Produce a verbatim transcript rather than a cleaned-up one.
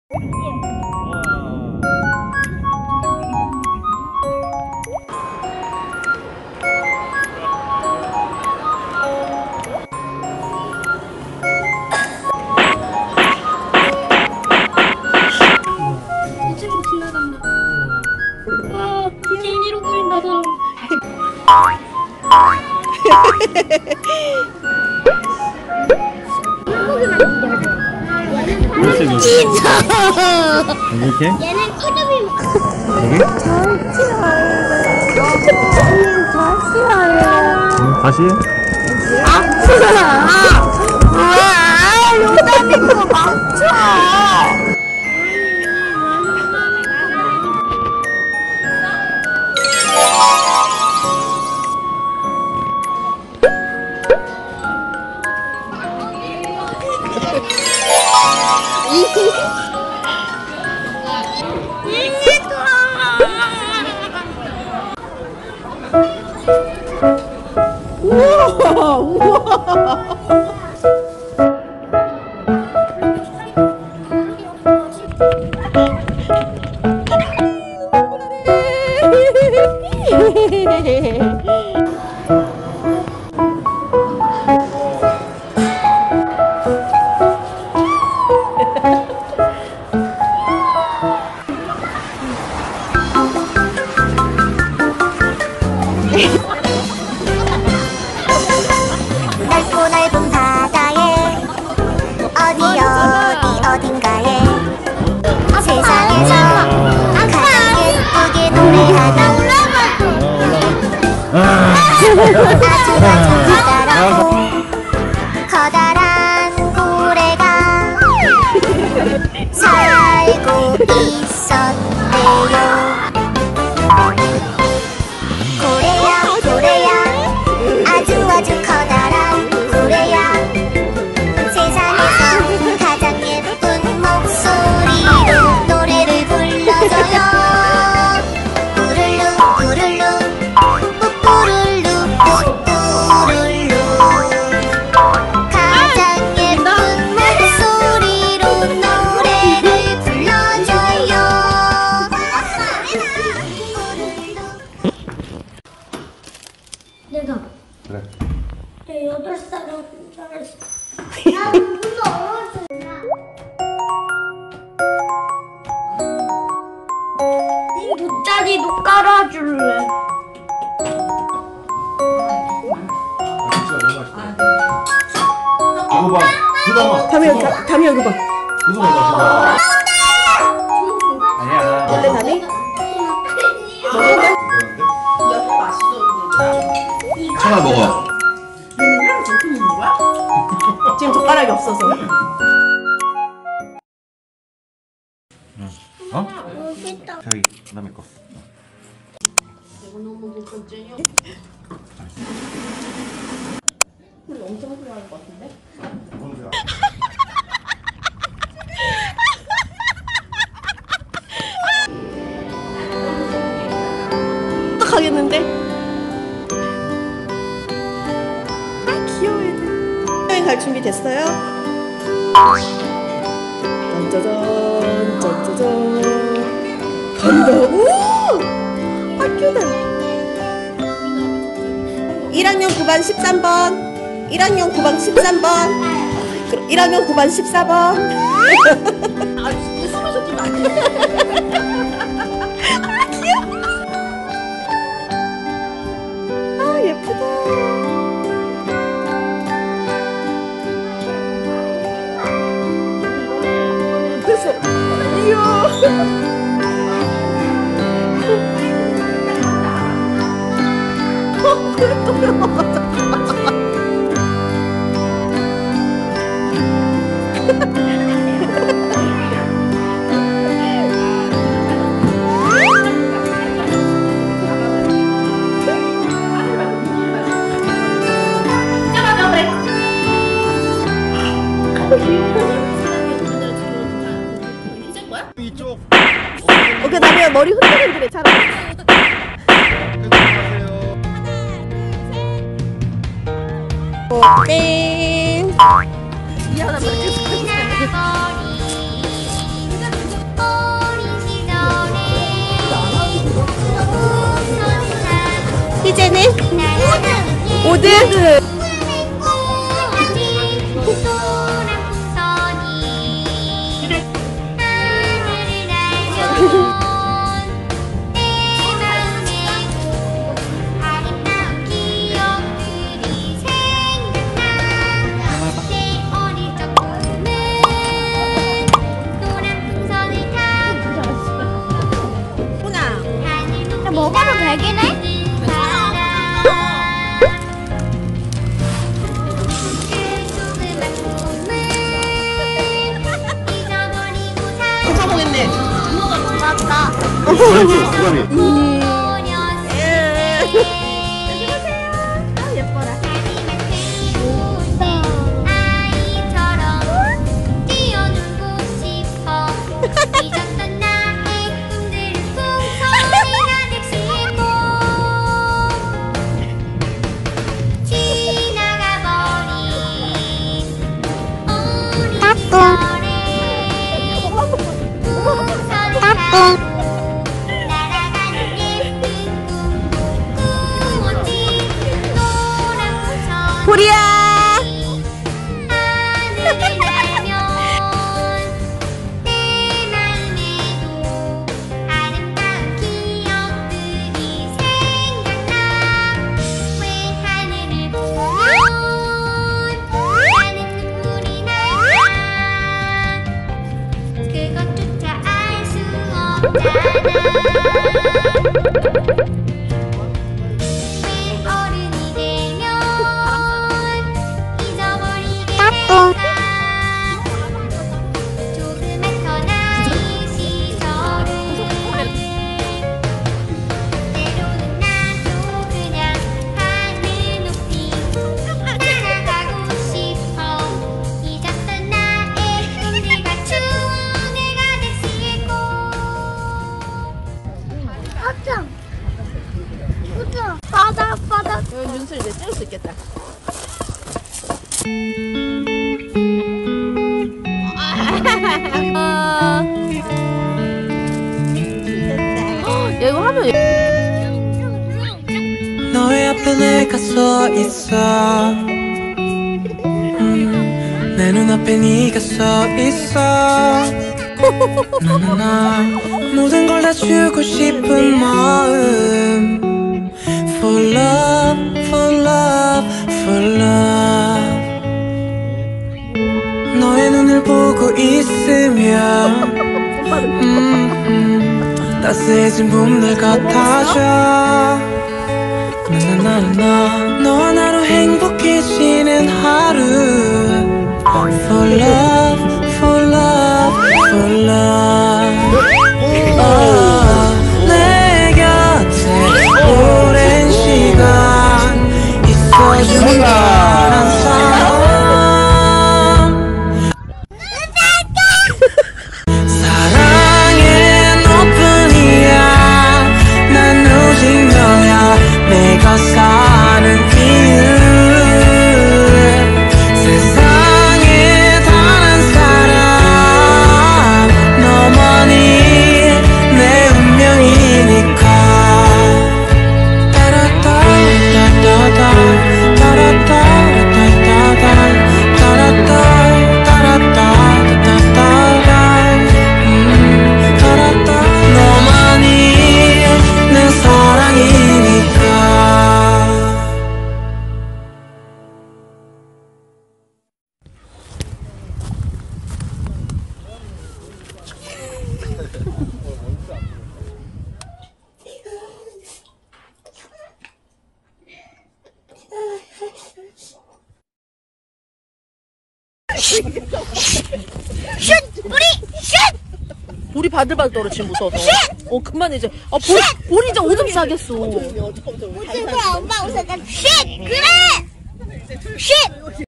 이쪽으로 지나간다. 와, 비행기로 보인다, 사람. 진짜. 이렇게? 얘는 커드비 여기? 잘 치워요. 잘 치워요. 응, 다시? 아프다. 아, 용담이 그거 망쳐. 우와, 우와. 넓고 넓은 바다에 어디 어디 어딘가에 세상에서 가장 예쁘게 노래하는 아주 아주 커다랗고 커다란 고래가 살고 있었대요. 고래야 고래야 아주 아주 커다란 고래야 세상에서 가장 예쁜 목소리로 노래를 불러줘요. 뿌르르 뿌르르 뿌뿌르르 뿌뿌르르 가장 예쁜 목소리로 노래를 불러줘요. 내가 그래. 내 여덟 살을 잘했어. 나 무서워. 이 돗자리도 깔아줄래. 이거 봐. 이거 봐. 담이 여기, 담이 여기 봐. 이거 봐. 아니야. 원래 담이? 하나 먹어. 지금 젓가락이 없어서. 어? 저기 그다음에 거. 엄청 좋아하는 것 같은데? 어떡하겠는데? 아, 귀여워 애들. 여행 갈 준비 됐어요? 짠짜잔 짠짜잔 간다. 오! 학교다. 일 학년 구 반 십삼 번 일 학년 구 반 십삼 번 일 학년 구 반 십사 번 아, 웃으면서 좀 안 돼. 아, 귀여워. 아, 예쁘다. 됐어. 이야. 어, 그래, 또 먹었다. 이쪽. 어, 그 다음에 머리 흔들흔들해 차라리. 어, 땡. 미안하다. 먹어도 되긴 해? 성공했네. 맞다. 그렇지, 그다음에. 예뻐라. 아이처럼 뛰어놀고 싶어. 잊었던 나의 꿈들을 풍선이가 넥시고 지나가버린 우리 시절에 우선을 타고 날아가는 예쁜 꿈 꾸었지. 노란 풍선 보리야. 하늘을 날면 내 마음에도 아름다운 기억들이 생각나. 왜 하늘을 보면 나는 눈물이 날까. 그것조차 알 수 없잖아. 왜 어른이 되면 잊어버리게 될까. 조그만 더 나은 시절을 때로는 나도 그냥 하늘 높이 날아가고 싶어. 잊었던 나의 꿈들과 추억을 가득 싣고. 아참. 우정. 바다 바다. 윤수 이제 찍을 수 있겠다. 야 이거 하면 너의 앞에 내가 서 있어. 음, 내 눈앞에 네가 서 있어. 나나나 모든 걸 다 주고 싶은 마음. For love, for love, for love. 너의 눈을 보고 있으면 음, 음, 따스해진 봄날 같아져. 나나나나 너와 나로 행복해지는 하루. For love, for love, for love. oh, 내 곁에 오랜 시간 있어준 한 사람. 사랑의 너뿐이야. 난 오직 너야. 내가 사는 이유. 세상에 단 한 사람 너만이 내 운명이니까. 따라따 따라따 따라따 따라따 따라따 따라따 따라따 음 따라따. 너만이 내 사랑이니까. 볼이 바들바들 떨어 지금 무서워서. 어 그만 이제. 아 볼, 볼이 이제 오줌 싸겠어. 엄마 웃었잖아. 쉿! 그래! 쉿!